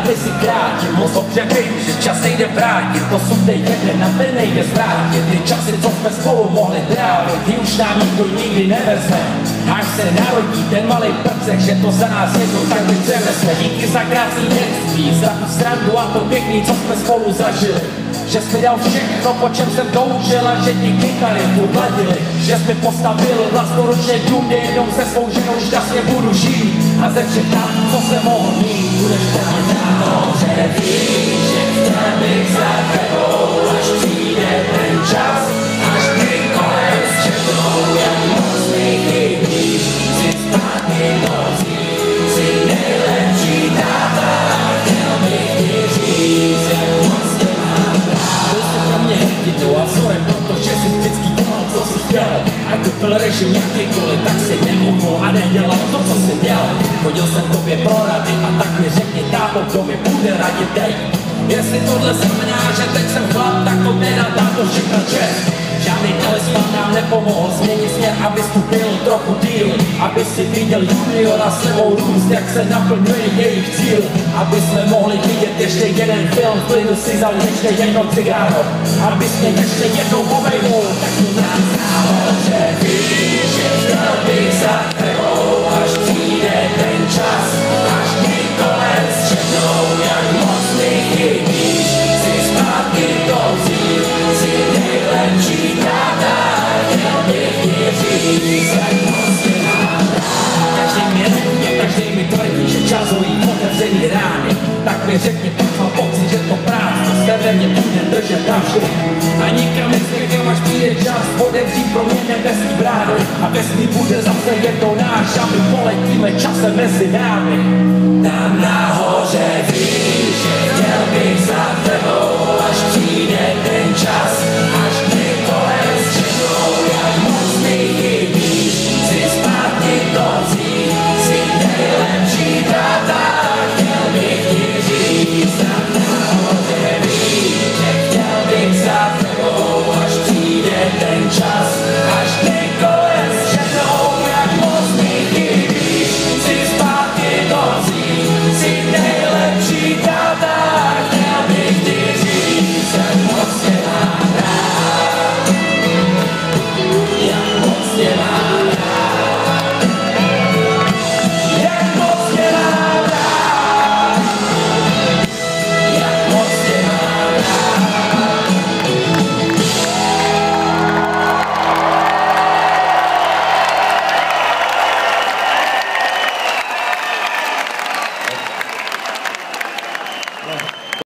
aby si krátil. Moc dobře vím, že čas nejde vrátit, posud tej jeden a ten nejde zvrátit. Ty časy, co jsme spolu mohli trávit, ty už nám nikdo nikdy nevezme. Až se narodí ten malý prcek, že to za nás jednou takhle převezme. Díky za krásný dětství, za tu srandu a to pěkný, co jsme spolu zažili. Že jsi mi dal všechno, po čem jsem toužil a že ti kytary podladili. Že jsi mi postavil vlastnoručně dům, kde jednou se svou ženou šťastně budu žít. A ze všech tam, co se mohl mít, budeš pamatovat, že víš, že chtěl bych za tebou, až přijde ten čas, až ty kolem střetnou, jak moc mi chybíš, si zpátky nocí, si nejlepší táta, chtěl bych ti říct, jak moc tě mám rád. Byl jsi pro mě hrdinou a vzorem, protože jsi vždycky dělal, co jsi chtěl. Ať to byl režim jakýkoliv, tak si neuhnul a nedělal to, co jsi dělal. Chodil jsem tobě pro rady a tak mi řekni, táto, kdo mi bude radit teď. Jestli tohle znamená, že teď jsem chlap, tak to teda táto všechno čest. Žádný telesman nám nepomohl změnit směr, abys tu byl trochu díl. Aby si viděl juniora s sebou růst, jak se naplňuje jejich cíl. Aby jsme mohli vidět ještě jeden film, v klidu si vzal ještě jedno cigáro. Abys mě ještě jednou obejmul, tak mi nám ználo, že víš, že chtěl bych za tebou, až přijde ten čas, až ty kolem střetnou, jak moc mi chybíš, si zpátky to vzít, si nejlepší táta, chtěl bych ti říct, jak moc tě mám rád. Každý mi řekne, každý mi tvrdí, že čas hojí otevřený rány, tak mi řekni, pak mám pocit, že to prázdno z tebe mě bude držet navždy. A nikam nezvěděl, až přijde čas otevřít pro mě nebeský brány a vesmír bude zase jednou náš a my poletíme časem mezi námi.